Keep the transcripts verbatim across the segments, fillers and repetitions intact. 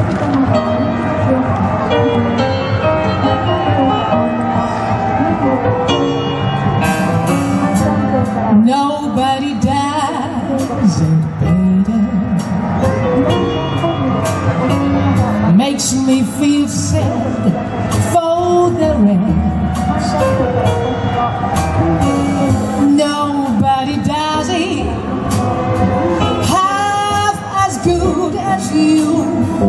Nobody does it better. Makes me feel sad for the rest. Nobody does it half as good as you.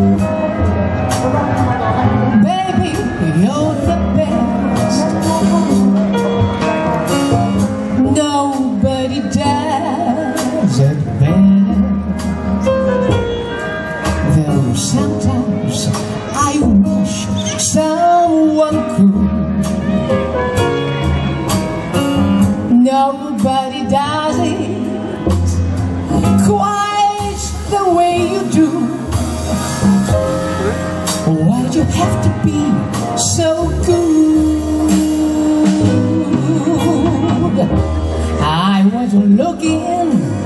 Baby, you're the best. Nobody does it better. Though sometimes I wish someone could. Nobody does it quite the way you do. Why'd you have to be so good? I wasn't looking,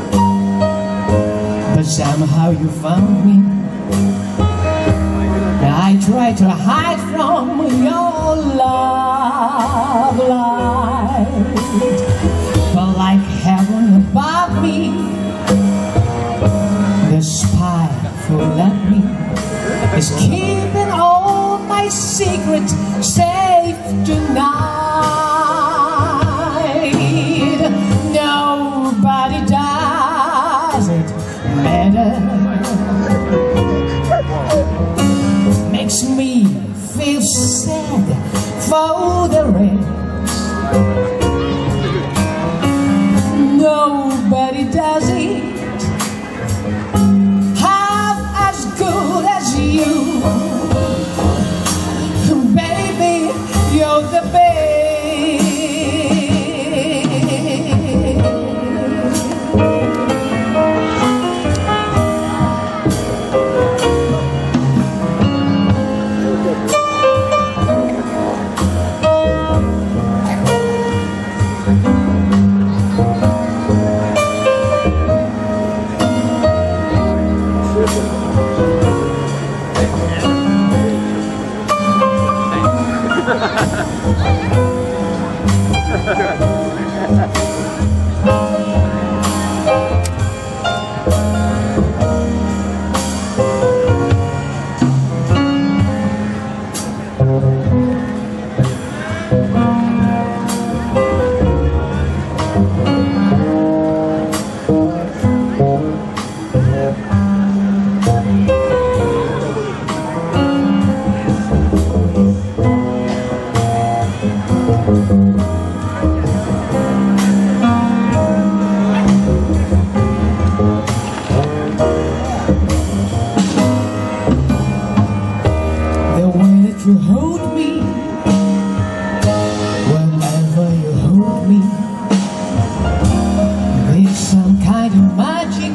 but somehow you found me. I tried to hide from your love light, but like heaven above me, the spiteful at me is keeping all my secrets safe tonight. Nobody does it better. Makes me feel sad for the rest. Nobody does it half as good as you. Baby, you're the best. You hold me, whenever you hold me, there's some kind of magic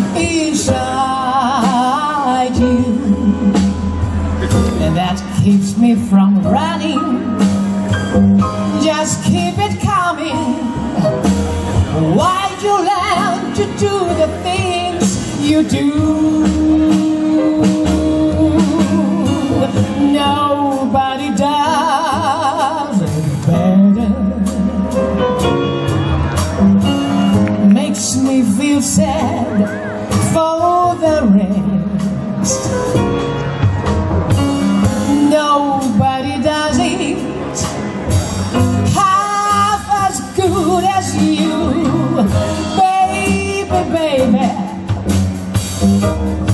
inside you, and that keeps me from running. Just keep it coming. Why'd you learn to do the things you do? Nobody does it better. Makes me feel sad for the rest. Nobody does it half as good as you. Baby, baby,